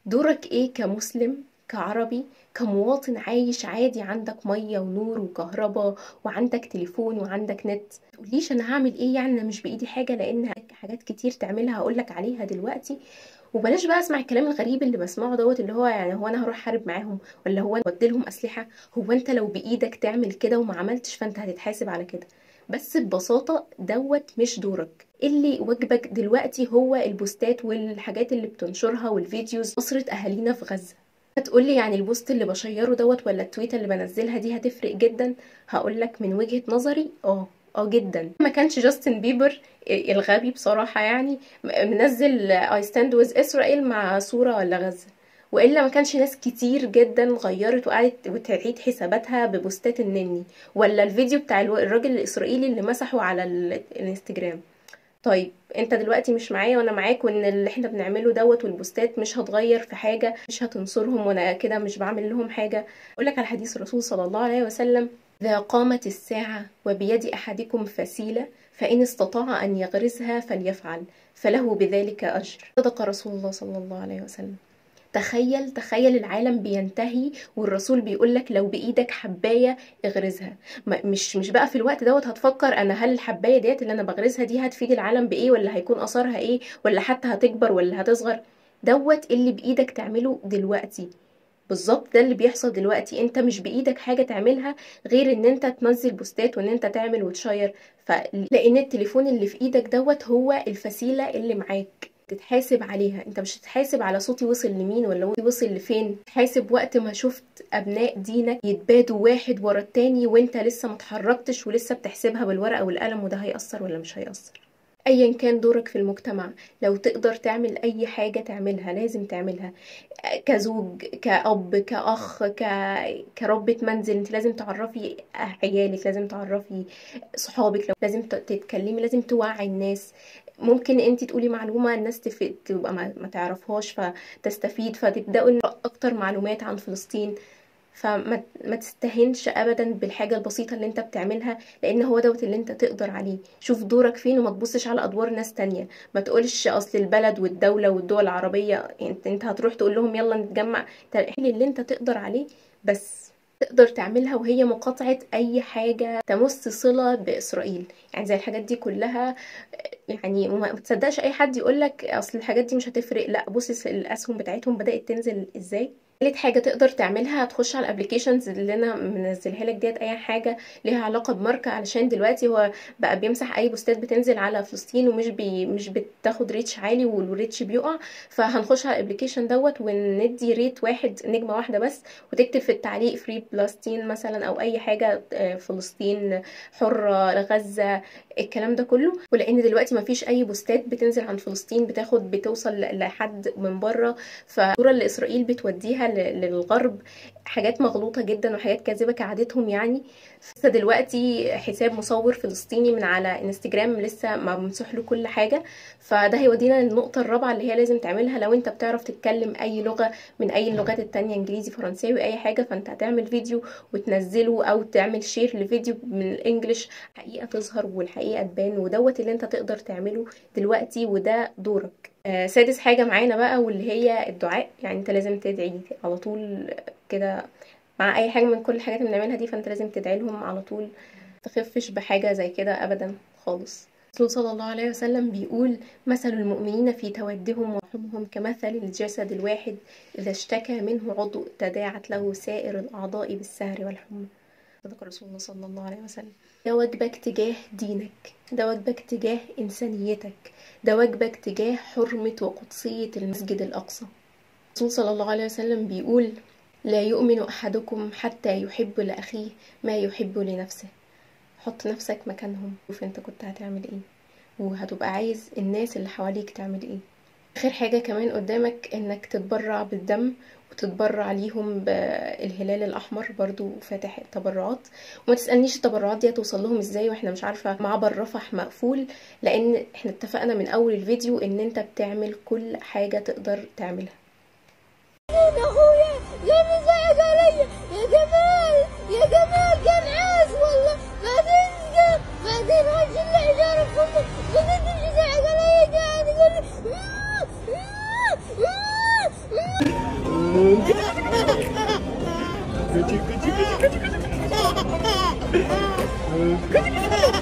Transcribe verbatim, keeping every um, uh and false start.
دورك ايه كمسلم، كعربي، كمواطن عايش عادي، عندك مية ونور وكهرباء وعندك تليفون وعندك نت؟ تقوليش انا هعمل ايه، يعني انا مش بايدي حاجة، لان حاجات كتير تعملها هقولك عليها دلوقتي. وبلاش بقى اسمع الكلام الغريب اللي بسمعه دوت، اللي هو يعني هو انا هروح حارب معاهم، ولا هو انا اوديلهم اسلحة؟ هو انت لو بايدك تعمل كده وما عملتش فانت هتتحاسب على كده. بس ببساطة دوت مش دورك. اللي واجبك دلوقتي هو البوستات والحاجات اللي بتنشرها والفيديوز، نصرة اهالينا في غزة. هتقولي يعني البوست اللي بشيره دوت ولا التويته اللي بنزلها دي هتفرق جدا؟ هقولك من وجهة نظري اه اه جدا. ما كانش جاستن بيبر الغبي بصراحة يعني منزل I stand with Israel مع صورة ولا غزة، والا ما كانش ناس كتير جدا غيرت وقعدت وتعيد حساباتها ببوستات النني، ولا الفيديو بتاع الراجل الاسرائيلي اللي مسحه على الانستجرام. طيب انت دلوقتي مش معايا وانا معاك، وان اللي احنا بنعمله دوت والبوستات مش هتغير في حاجة، مش هتنصرهم، وانا كده مش بعمل لهم حاجة. اقولك على حديث الرسول صلى الله عليه وسلم: إذا قامت الساعة وبيد أحدكم فسيلة فإن استطاع أن يغرزها فليفعل فله بذلك أجر. صدق رسول الله صلى الله عليه وسلم. تخيل تخيل العالم بينتهي والرسول بيقولك لو بايدك حبايه اغرزها. مش مش بقى في الوقت دوت هتفكر انا هل الحبايه ديت اللي انا بغرزها دي هتفيد العالم بايه، ولا هيكون اثرها ايه، ولا حتى هتكبر ولا هتصغر. دوت اللي بايدك تعمله دلوقتي، بالظبط ده اللي بيحصل دلوقتي. انت مش بايدك حاجه تعملها غير ان انت تنزل بوستات وان انت تعمل وتشير. ف... لان التليفون اللي في ايدك دوت هو الفسيله اللي معاك تتحاسب عليها. انت مش هتتحاسب على صوتي وصل لمين ولا صوتي وصل لفين، تحاسب وقت ما شفت ابناء دينك يتبادوا واحد ورا التاني وانت لسه متحركتش ولسه بتحسبها بالورقه والقلم، وده هيأثر ولا مش هيأثر. ايا كان دورك في المجتمع، لو تقدر تعمل اي حاجة تعملها لازم تعملها. كزوج، كأب، كأخ، ك... كربة منزل، انت لازم تعرفي عيالك، لازم تعرفي صحابك، لازم تتكلمي، لازم توعي الناس. ممكن انت تقولي معلومة الناس تف... تبقى ما... ما تعرفهاش فتستفيد، فتبدأوا اكتر معلومات عن فلسطين. فما ما تستهنش ابدا بالحاجه البسيطه اللي انت بتعملها، لان هو دوت اللي انت تقدر عليه. شوف دورك فين وما تبصش على ادوار ناس تانية. ما تقولش اصل البلد والدوله والدول العربيه انت انت هتروح تقول لهم يلا نتجمع. اللي انت تقدر عليه بس تقدر تعملها، وهي مقاطعه اي حاجه تمس صله باسرائيل. يعني زي الحاجات دي كلها، يعني ما تصدقش اي حد يقولك اصل الحاجات دي مش هتفرق. لا بص الاسهم بتاعتهم بدات تنزل ازاي. تالت حاجة تقدر تعملها هتخش على الابليكيشنز اللي انا منزلها لك ديت، اي حاجة ليها علاقة بماركة، علشان دلوقتي هو بقى بيمسح اي بوستات بتنزل على فلسطين ومش بي مش بتاخد ريتش عالي والريتش بيقع. فهنخش على الابليكيشن دوت وندي ريت واحد، نجمة واحدة بس، وتكتب في التعليق فري فلسطين مثلا او اي حاجة، فلسطين حرة، غزة، الكلام ده كله. ولان دلوقتي مفيش اي بوستات بتنزل عن فلسطين بتاخد بتوصل لحد من بره، فالصورة اللي اسرائيل بتوديها للغرب حاجات مغلوطة جدا وحاجات كاذبة كعادتهم يعني. لسه دلوقتي حساب مصور فلسطيني من على انستجرام لسه ممسوح له كل حاجة. فده هيودينا للنقطة الرابعة اللي هي لازم تعملها. لو انت بتعرف تتكلم اي لغة من اي اللغات التانية، انجليزي، فرنساوي، اي حاجة، فانت هتعمل فيديو وتنزله او تعمل شير لفيديو من الانجليش، حقيقة تظهر والحقيقة تبان. ودوت اللي انت تقدر تعمله دلوقتي وده دورك. آه سادس حاجة معانا بقى واللي هي الدعاء. يعني انت لازم تدعي على طول كده مع اي حاجة من كل الحاجات اللي بنعملها دي، فانت لازم تدعي لهم على طول. تخفش بحاجة زي كده ابدا خالص. الرسول صلى الله عليه وسلم بيقول: مثل المؤمنين في تودهم ورحمهم كمثل الجسد الواحد إذا اشتكى منه عضو تداعت له سائر الأعضاء بالسهر والحمى. صدق رسول الله صلى الله عليه وسلم. ده واجبك تجاه دينك، ده واجبك تجاه إنسانيتك، ده واجبك تجاه حرمة وقدسية المسجد الأقصى. الرسول صلى الله عليه وسلم بيقول: لا يؤمن أحدكم حتى يحب لأخيه ما يحب لنفسه. حط نفسك مكانهم، شوف انت كنت هتعمل ايه وهتبقى عايز الناس اللي حواليك تعمل ايه. اخر حاجة كمان قدامك انك تتبرع بالدم وتتبرع ليهم بالهلال الاحمر، برضو فاتح التبرعات. وما تسألنيش التبرعات دي هتوصل لهم ازاي واحنا مش عارفة معبر رفح مقفول، لان احنا اتفقنا من اول الفيديو ان انت بتعمل كل حاجة تقدر تعملها. اخويا قام يزعق علي يا جمال يا جمال كان عاز والله، بعدين قام بعدين هج الحجاره في امه، بعدين تمشي يزعق علي قاعد يقول لي كوتشي كوتشي كوتشي كوتشي كوتشي